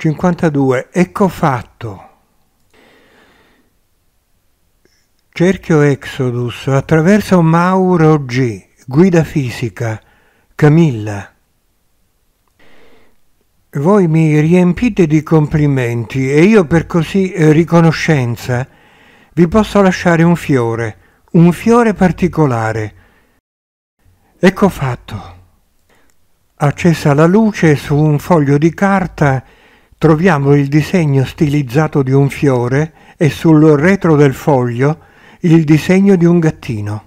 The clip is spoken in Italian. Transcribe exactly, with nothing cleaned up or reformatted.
cinquantadue. Ecco fatto. Cerchio Exodus attraverso Mauro G. Guida fisica. Camilla. Voi mi riempite di complimenti e io per così riconoscenza vi posso lasciare un fiore, un fiore particolare. Ecco fatto. Accesa la luce, su un foglio di carta troviamo il disegno stilizzato di un fiore e sul retro del foglio il disegno di un gattino.